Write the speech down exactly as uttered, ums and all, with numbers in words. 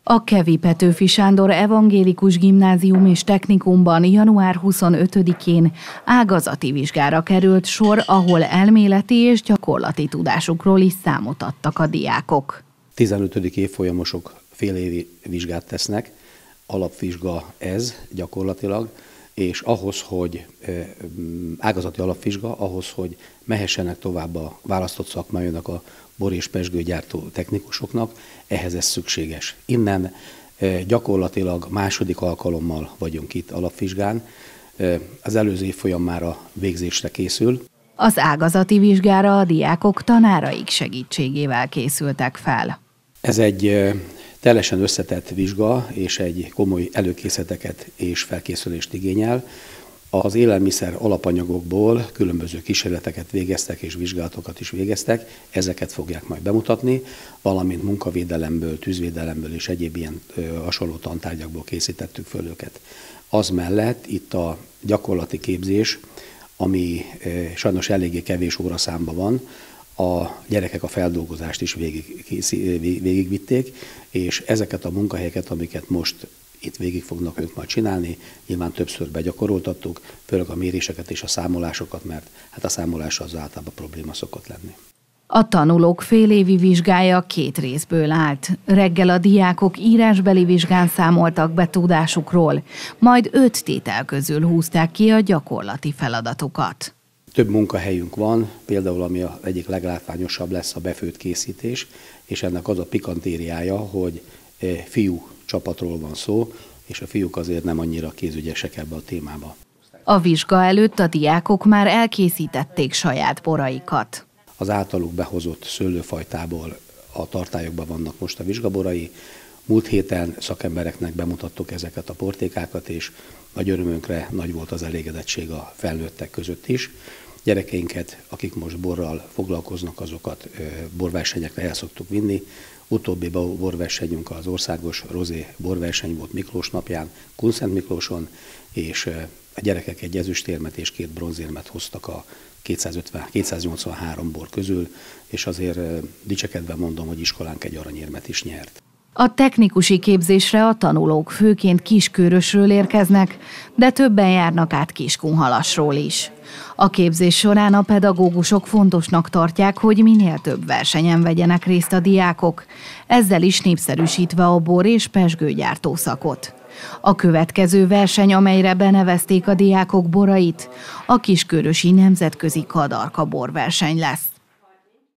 A Kevi Petőfi Sándor Evangélikus Gimnázium és Technikumban január huszonötödikén ágazati vizsgára került sor, ahol elméleti és gyakorlati tudásukról is számot adtak a diákok. tizenötödik évfolyamosok félévi vizsgát tesznek, alapvizsga ez gyakorlatilag, és ahhoz, hogy ágazati alapvizsga, ahhoz, hogy mehessenek tovább a választott szakmájának a bor- és pezsgőgyártó technikusoknak, ehhez ez szükséges. Innen gyakorlatilag második alkalommal vagyunk itt alapvizsgán, az előző évfolyam már a végzésre készül. Az ágazati vizsgára a diákok tanáraik segítségével készültek fel. Ez egy teljesen összetett vizsga, és egy komoly előkészleteket és felkészülést igényel. Az élelmiszer alapanyagokból különböző kísérleteket végeztek és vizsgálatokat is végeztek, ezeket fogják majd bemutatni, valamint munkavédelemből, tűzvédelemből és egyéb ilyen hasonló tantárgyakból készítettük föl őket. Az mellett itt a gyakorlati képzés, ami sajnos eléggé kevés óraszámban van, a gyerekek a feldolgozást is végig, végigvitték, és ezeket a munkahelyeket, amiket most itt végig fognak ők majd csinálni, nyilván többször begyakoroltattuk, főleg a méréseket és a számolásokat, mert hát a számolás az általában probléma szokott lenni. A tanulók félévi vizsgája két részből állt. Reggel a diákok írásbeli vizsgán számoltak be tudásukról, majd öt tétel közül húzták ki a gyakorlati feladatokat. Több munkahelyünk van, például ami az egyik leglátványosabb lesz a befőtt készítés, és ennek az a pikantériája, hogy fiú csapatról van szó, és a fiúk azért nem annyira kézügyesek ebbe a témába. A vizsga előtt a diákok már elkészítették saját boraikat. Az általuk behozott szőlőfajtából a tartályokban vannak most a vizsgaborai. Múlt héten szakembereknek bemutattuk ezeket a portékákat, és nagy örömünkre nagy volt az elégedettség a felnőttek között is. Gyerekeinket, akik most borral foglalkoznak, azokat borversenyekre el szoktuk vinni. Utóbbi borversenyünk az országos rozé borverseny volt Miklós napján, Kunszent Miklóson, és a gyerekek egy ezüstérmet és két bronzérmet hoztak a kétszázötven, kétszáznyolcvanhárom bor közül, és azért dicsekedve mondom, hogy iskolánk egy aranyérmet is nyert. A technikusi képzésre a tanulók főként Kiskörösről érkeznek, de többen járnak át Kiskunhalasról is. A képzés során a pedagógusok fontosnak tartják, hogy minél több versenyen vegyenek részt a diákok, ezzel is népszerűsítve a bor- és pezsgőgyártó szakot. A következő verseny, amelyre benevezték a diákok borait, a Kiskörösi Nemzetközi Kadarka borverseny lesz.